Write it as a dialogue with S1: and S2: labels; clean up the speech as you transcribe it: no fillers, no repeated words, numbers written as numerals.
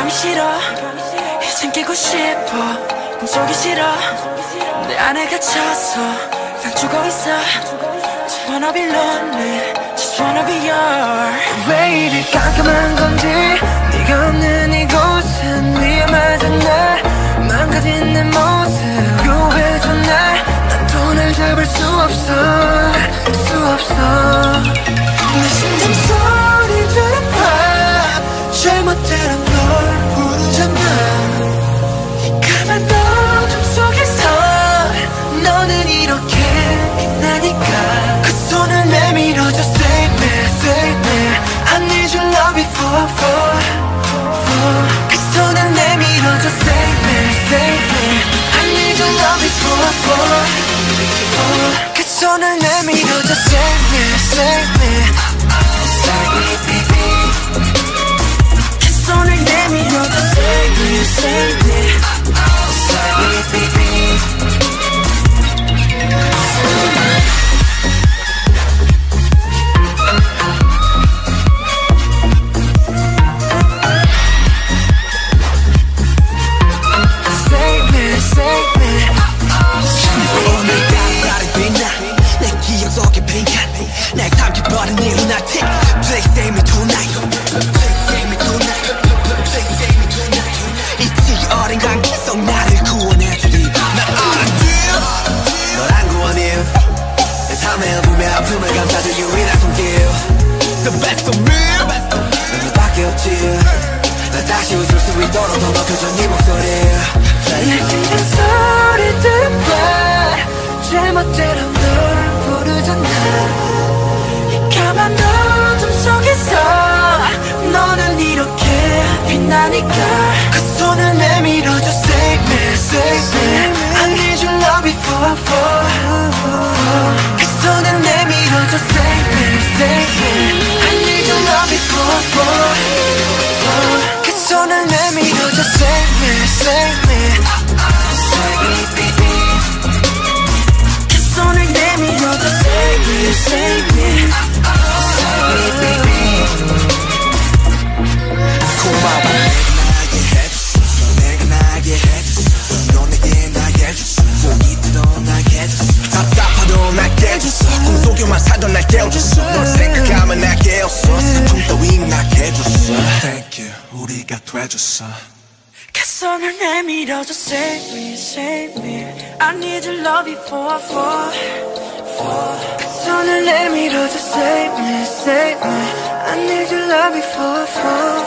S1: 밤이 싫어 이젠 깨고 싶어 꿈속이 싫어 내 안에 갇혀서 난 죽어있어 Just wanna be lonely Just wanna be yours
S2: 왜 이리 깜깜한 건지 네가 없는 이곳은 위험하잖아 망가진 내 모습 구해줘 난 돈을 잡을 수 없어 내 심장 소리 들어봐 잘못대로 널 부르잖아 이 까만 어둠 속에서 너는 이렇게 빛나니까 그 손을 내밀어줘 Save me I need your love before 그 손을 내밀어줘 Save me I need your love before 그 손을 내밀어줘 Save me 그 손을 내밀어줘 Save me 날 삼켜버린 이 lunatic Please save me tonight 잊히기 어린 관계 속 나를 구원해주리 난 알았지 널 안 구원해 내 삶의 어둠의 아픔을 감싸줄 유일한 손길 The best of me 난 너밖에 없지 나 다시 웃을 수 있도록 더 높여줘 네 목소리 내 심장 소리 들어봐 제멋대로 널 부르잖아 까만 어둠 속에서 너는 이렇게 빛나니까 그 손을 내밀어줘 Save me I need your love before 그 손을 내밀어줘 Save me I need your love before 그 손을 내밀어줘 Save me 그 손을 내밀어줘 Save me 고마워 내가 나게 해줬어 너 내게 나게 해줬어 목이 들어 나게 해줬어 답답하도 나게 해줬어 꿈속에만 살던 날 깨워줬어 널 생각하면 나게 해줬어 슬픔 따위 나게 해줬어 Thank you 우리가 돼줬어 그 손을 내밀어줘 Save me I need your love before 그 손을 내밀어줘 Save me I need your love before